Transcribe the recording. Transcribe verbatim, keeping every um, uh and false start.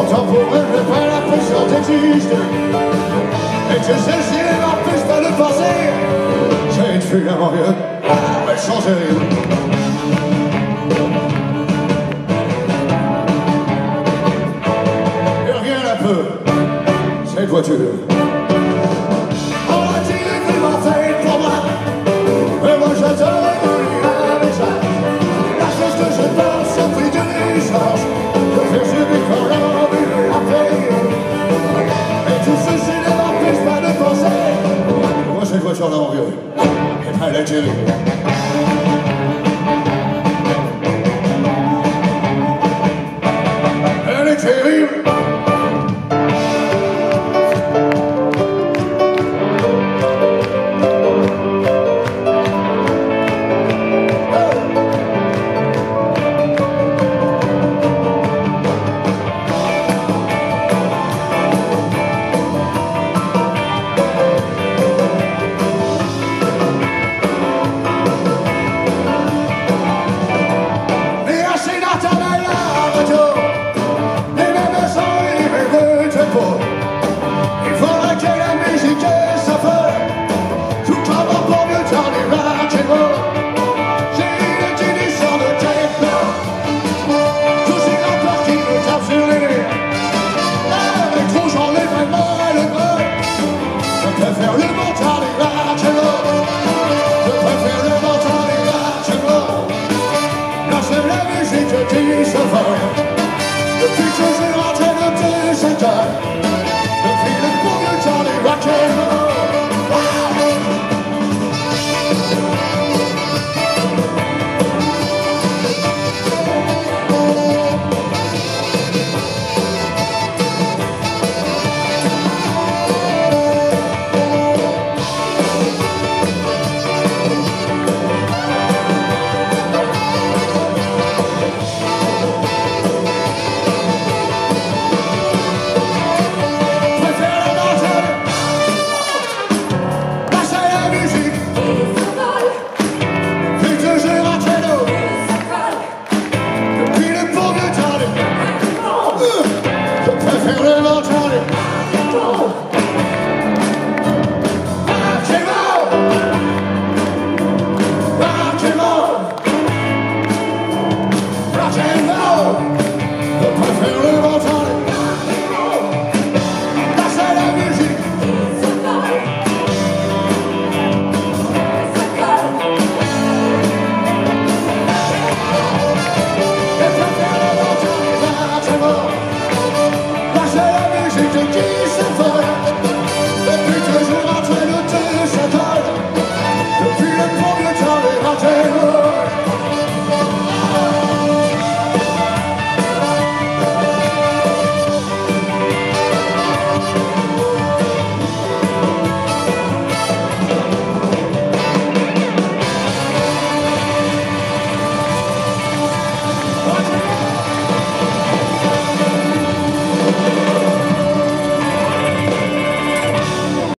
Pourtant pour eux, je n'ai pas l'impression d'exister. Et que celle-ci ne m'empêche pas de penser. J'ai une fille à Mario, elle change rien. Et regarde un peu cette voiture. On a tiré vraiment fait pour moi. Et moi j'attends un message. La chose que je pense au prix de l'essence. Je fais subir quand l'envie de la payer. Et tout ceci ne m'empêche pas de penser. Moi cette voiture là mon vieux, et pas la terrible. Elle est terrible. Depuis que j'ai rentré de tes secteurs, depuis le bon vieux temps des rock'n'roll. Music to Jesus.